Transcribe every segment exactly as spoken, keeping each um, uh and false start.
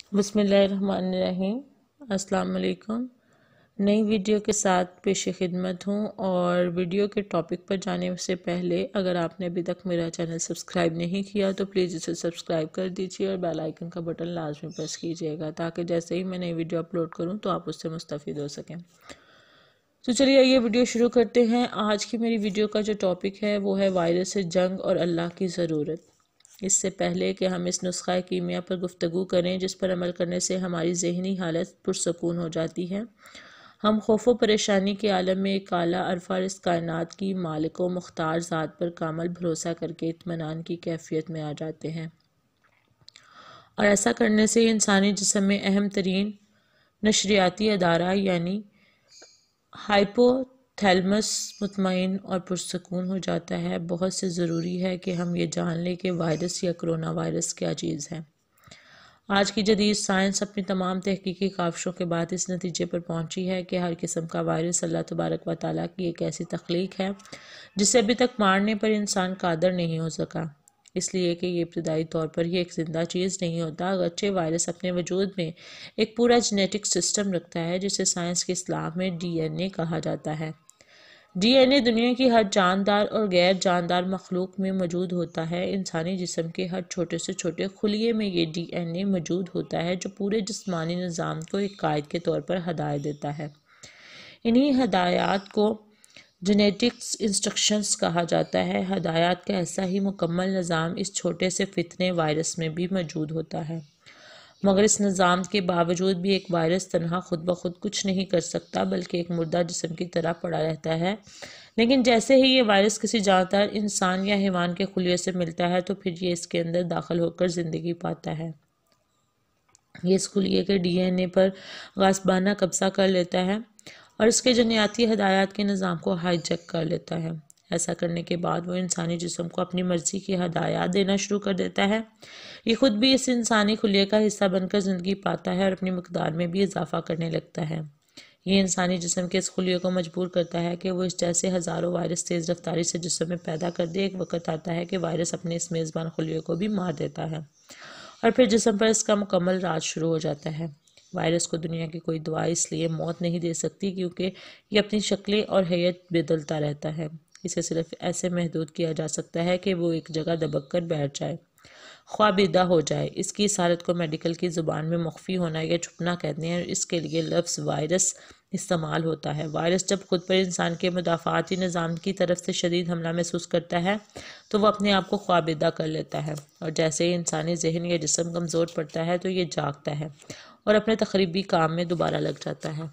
بسم اللہ الرحمن الرحیم۔ السلام علیکم۔ نئی ویڈیو کے ساتھ پیش خدمت ہوں، اور ویڈیو کے ٹاپک پر جانے سے پہلے اگر آپ نے ابھی تک میرا چینل سبسکرائب نہیں کیا تو پلیز اسے سبسکرائب کر دیجیے اور بیل آئیکن کا بٹن لازمی پریس کیجیے گا تاکہ جیسے ہی میں نئی ویڈیو اپلوڈ کروں تو آپ اس سے مستفید ہو سکیں۔ تو چلیے یہ ویڈیو شروع کرتے ہیں۔ آج کی میری ویڈیو کا جو ٹاپک ہے وہ ہے وائرس سے جنگ اور اللہ کی ضرورت۔ اس سے پہلے کہ ہم اس نسخہ کیمیا پر گفتگو کریں جس پر عمل کرنے سے ہماری ذہنی حالت پرسکون ہو جاتی ہے، ہم خوف و پریشانی کے عالم میں ایک اعلیٰ عرفہ اس کائنات کی مالک و مختار ذات پر کامل بھروسہ کر کے اطمینان کی کیفیت میں آ جاتے ہیں، اور ایسا کرنے سے انسانی جسم میں اہم ترین نشریاتی ادارہ یعنی ہائپو تھیلمس مطمئن اور پرسکون ہو جاتا ہے۔ بہت سے ضروری ہے کہ ہم یہ جان لیں کہ وائرس یا کرونا وائرس کیا چیز ہے۔ آج کی جدید سائنس اپنی تمام تحقیقی کاوشوں کے بعد اس نتیجے پر پہنچی ہے کہ ہر قسم کا وائرس اللہ تبارک و تعالیٰ کی ایک ایسی تخلیق ہے جسے ابھی تک مارنے پر انسان قادر نہیں ہو سکا، اس لیے کہ یہ ابتدائی طور پر یہ ایک زندہ چیز نہیں ہوتا، اگرچہ وائرس اپنے وجود میں ایک پورا جینیٹک سسٹم رکھتا ہے جسے سائنس کی اصطلاح میں ڈی این اے کہا جاتا ہے۔ ڈی این اے دنیا کی ہر جاندار اور غیر جاندار مخلوق میں موجود ہوتا ہے۔ انسانی جسم کے ہر چھوٹے سے چھوٹے خلیے میں یہ ڈی این اے موجود ہوتا ہے جو پورے جسمانی نظام کو ایک قائد کے طور پر ہدایت دیتا ہے۔ انہی ہدایات کو جینیٹکس انسٹرکشنز کہا جاتا ہے۔ ہدایات کا ایسا ہی مکمل نظام اس چھوٹے سے فتنے وائرس میں بھی موجود ہوتا ہے، مگر اس نظام کے باوجود بھی ایک وائرس تنہا خود بخود کچھ نہیں کر سکتا بلکہ ایک مردہ جسم کی طرح پڑا رہتا ہے۔ لیکن جیسے ہی یہ وائرس کسی جاندار انسان یا حیوان کے خلیے سے ملتا ہے تو پھر یہ اس کے اندر داخل ہو کر زندگی پاتا ہے۔ یہ اس خلیے کے ڈی این اے پر غاصبانہ قبضہ کر لیتا ہے اور اس کے جنیاتی ہدایات کے نظام کو ہائی جیک کر لیتا ہے۔ ایسا کرنے کے بعد وہ انسانی جسم کو اپنی مرضی کی ہدایات دینا شروع کر دیتا ہے۔ یہ خود بھی اس انسانی خلیے کا حصہ بن کر زندگی پاتا ہے اور اپنی مقدار میں بھی اضافہ کرنے لگتا ہے۔ یہ انسانی جسم کے اس خلیے کو مجبور کرتا ہے کہ وہ اس جیسے ہزاروں وائرس تیز رفتاری سے جسم میں پیدا کر دے۔ ایک وقت آتا ہے کہ وائرس اپنے اس میزبان خلیے کو بھی مار دیتا ہے اور پھر جسم پر اس کا مکمل راج شروع ہو جاتا ہے۔ وائرس کو دنیا کی کوئی دوا اس لیے موت نہیں دے سکتی کیونکہ یہ اپنی شکلیں اور ہیئت بدلتا رہتا ہے۔ اسے صرف ایسے محدود کیا جا سکتا ہے کہ وہ ایک جگہ دبک کر بیٹھ جائے، خوابیدہ ہو جائے۔ اس کی اس حالت کو میڈیکل کی زبان میں مخفی ہونا یا چھپنا کہتے ہیں، اور اس کے لیے لفظ وائرس استعمال ہوتا ہے۔ وائرس جب خود پر انسان کے مدافعاتی نظام کی طرف سے شدید حملہ محسوس کرتا ہے تو وہ اپنے آپ کو خوابیدہ کر لیتا ہے، اور جیسے ہی انسانی ذہن یا جسم کمزور پڑتا ہے تو یہ جاگتا ہے اور اپنے تخریبی کام میں دوبارہ لگ جاتا ہے۔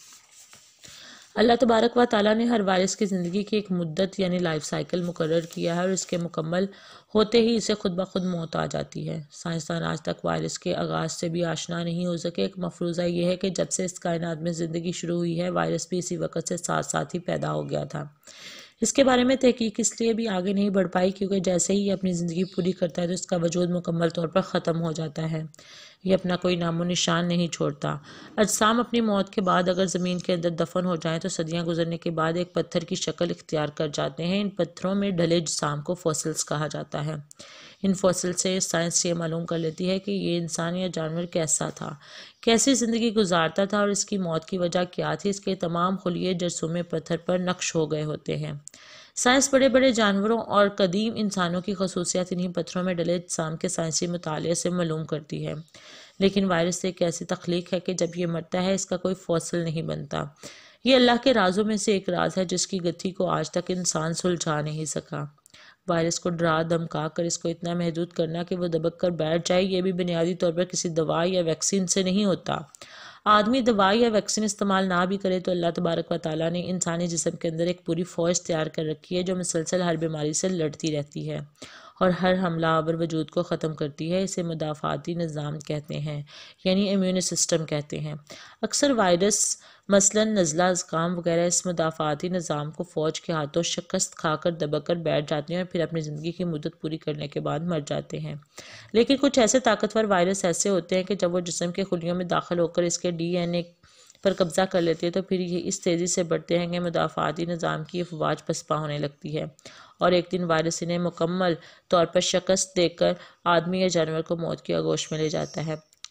اللہ تبارک و تعالیٰ نے ہر وائرس کی زندگی کی ایک مدت یعنی لائف سائیکل مقرر کیا ہے، اور اس کے مکمل ہوتے ہی اسے خود بخود موت آ جاتی ہے۔ سائنسدان آج تک وائرس کے آغاز سے بھی آشنا نہیں ہو سکے۔ ایک مفروضہ یہ ہے کہ جب سے اس کائنات میں زندگی شروع ہوئی ہے وائرس بھی اسی وقت سے ساتھ ساتھ ہی پیدا ہو گیا تھا۔ اس کے بارے میں تحقیق اس لیے بھی آگے نہیں بڑھ پائی کیونکہ جیسے ہی یہ اپنی زندگی پوری کرتا ہے تو اس کا وجود مکمل طور پر ختم ہو جاتا ہے۔ یہ اپنا کوئی نام و نشان نہیں چھوڑتا۔ اجسام اپنی موت کے بعد اگر زمین کے اندر دفن ہو جائیں تو صدیاں گزرنے کے بعد ایک پتھر کی شکل اختیار کر جاتے ہیں۔ ان پتھروں میں ڈھلے اجسام کو فوسلز کہا جاتا ہے۔ ان فوسل سے سائنس یہ معلوم کر لیتی ہے کہ یہ انسان یا جانور کیسا تھا، کیسی زندگی گزارتا تھا اور اس کی موت کی وجہ کیا تھی۔ اس کے تمام خلیے جرثومے پتھر پر نقش ہو گئے ہوتے ہیں۔ سائنس بڑے بڑے جانوروں اور قدیم انسانوں کی خصوصیات انہی پتھروں میں ڈلے اجسام کے سائنسی مطالعے سے معلوم کرتی ہے، لیکن وائرس ایک ایسی تخلیق ہے کہ جب یہ مرتا ہے اس کا کوئی فوسل نہیں بنتا۔ یہ اللہ کے رازوں میں سے ایک راز ہے جس کی گتھی کو آج تک انسان سلجھا نہیں سکا۔ وائرس کو ڈرا دھمکا کر اس کو اتنا محدود کرنا کہ وہ دبک کر بیٹھ جائے، یہ بھی بنیادی طور پر کسی دوا یا ویکسین سے نہیں ہوتا۔ آدمی دوا یا ویکسین استعمال نہ بھی کرے تو اللہ تبارک و تعالیٰ نے انسانی جسم کے اندر ایک پوری فوج تیار کر رکھی ہے جو مسلسل ہر بیماری سے لڑتی رہتی ہے اور ہر حملہ آور وجود کو ختم کرتی ہے۔ اسے مدافعاتی نظام کہتے ہیں، یعنی امیون سسٹم کہتے ہیں۔ اکثر وائرس مثلاً نزلہ، زکام وغیرہ اس مدافعاتی نظام کو فوج کے ہاتھوں شکست کھا کر دبک کر بیٹھ جاتے ہیں اور پھر اپنی زندگی کی مدت پوری کرنے کے بعد مر جاتے ہیں۔ لیکن کچھ ایسے طاقتور وائرس ایسے ہوتے ہیں کہ جب وہ جسم کے خلیوں میں داخل ہو کر اس کے ڈی این اے پر قبضہ کر لیتے ہیں تو پھر یہ اس تیزی سے بڑھتے ہیں کہ مدافعاتی نظام کی افواج پسپا ہونے لگتی ہے اور ایک دن وائرس انہیں مکمل طور پر شکست دے کر آدمی یا جانور کو موت کی آغوش میں لے جاتا ہے۔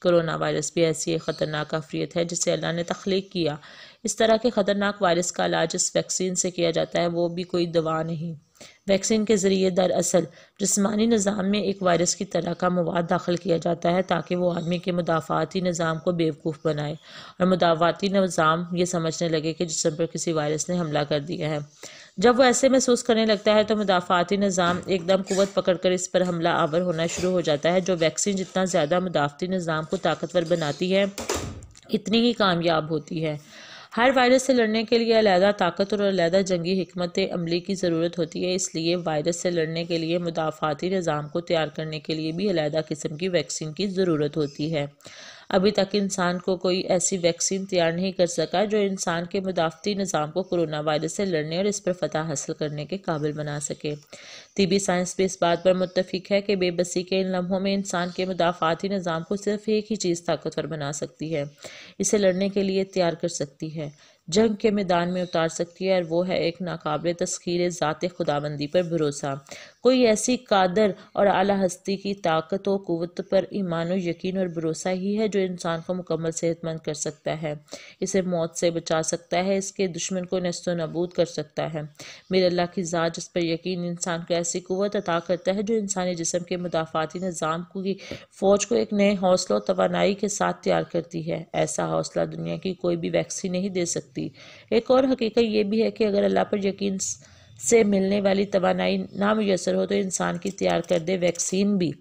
کرونا وائرس بھی ایسی ایک خطرناک آفریت ہے جسے اللہ نے تخلیق کیا۔ اس طرح کے خطرناک وائرس کا علاج جس ویکسین سے کیا جاتا ہے وہ بھی کوئی دوا نہیں۔ ویکسین کے ذریعے دراصل جسمانی نظام میں ایک وائرس کی طرح کا مواد داخل کیا جاتا ہے تاکہ وہ آدمی کے مدافعاتی نظام کو بیوقوف بنائے اور مدافعاتی نظام یہ سمجھنے لگے کہ جسم پر کسی وائرس نے حملہ کر دیا ہے۔ جب وہ ایسے محسوس کرنے لگتا ہے تو مدافعاتی نظام ایک دم قوت پکڑ کر اس پر حملہ آور ہونا شروع ہو جاتا ہے۔ جو ویکسین جتنا زیادہ مدافعتی نظام کو طاقتور بناتی ہے اتنی ہی کامیاب ہوتی ہے۔ ہر وائرس سے لڑنے کے لیے علیحدہ طاقت اور علیحدہ جنگی حکمت عملی کی ضرورت ہوتی ہے، اس لیے وائرس سے لڑنے کے لیے مدافعاتی نظام کو تیار کرنے کے لیے بھی علیحدہ قسم کی ویکسین کی ضرورت ہوتی ہے۔ ابھی تک انسان کو کوئی ایسی ویکسین تیار نہیں کر سکا جو انسان کے مدافعتی نظام کو کرونا وائرس سے لڑنے اور اس پر فتح حاصل کرنے کے قابل بنا سکے۔ طبی سائنس بھی اس بات پر متفق ہے کہ بے بسی کے ان لمحوں میں انسان کے مدافعاتی نظام کو صرف ایک ہی چیز طاقتور بنا سکتی ہے، اسے لڑنے کے لیے تیار کر سکتی ہے، جنگ کے میدان میں اتار سکتی ہے، اور وہ ہے ایک ناقابل تسخیر ذات خداوندی پر بھروسہ۔ کوئی ایسی قادر اور اعلیٰ ہستی کی طاقت و قوت پر ایمان و یقین اور بھروسہ ہی ہے جو انسان کو مکمل صحت مند کر سکتا ہے، اسے موت سے بچا سکتا ہے، اس کے دشمن کو نیست و نابود کر سکتا ہے۔ میرے اللہ کی ذات جس پر یقین انسان کو ایسی قوت عطا کرتا ہے جو انسانی جسم کے مدافعاتی نظام کی فوج کو ایک نئے حوصلہ و توانائی کے ساتھ تیار کرتی ہے، ایسا حوصلہ دنیا کی کوئی بھی ویکسین نہیں دے سکتی۔ ایک اور حقیقت یہ بھی ہے کہ اگر اللہ پر یقین سے ملنے والی توانائی نامیسر ہو تو انسان کی تیار کردہ ویکسین بھی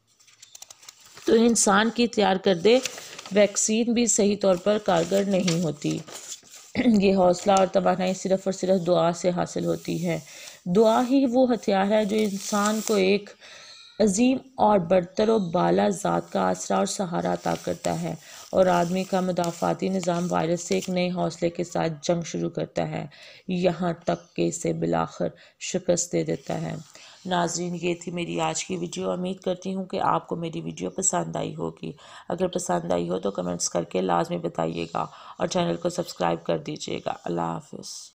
تو انسان کی تیار کردہ ویکسین بھی صحیح طور پر کارگر نہیں ہوتی۔ یہ حوصلہ اور توانائی صرف اور صرف دعا سے حاصل ہوتی ہے۔ دعا ہی وہ ہتھیار ہے جو انسان کو ایک عظیم اور برتر و بالا ذات کا آسرا اور سہارا عطا کرتا ہے، اور آدمی کا مدافعاتی نظام وائرس سے ایک نئے حوصلے کے ساتھ جنگ شروع کرتا ہے، یہاں تک کہ اسے بالآخر شکست دے دیتا ہے۔ ناظرین، یہ تھی میری آج کی ویڈیو۔ امید کرتی ہوں کہ آپ کو میری ویڈیو پسند آئی ہوگی۔ اگر پسند آئی ہو تو کمنٹس کر کے لازمی بتائیے گا اور چینل کو سبسکرائب کر دیجیے گا۔ اللہ حافظ۔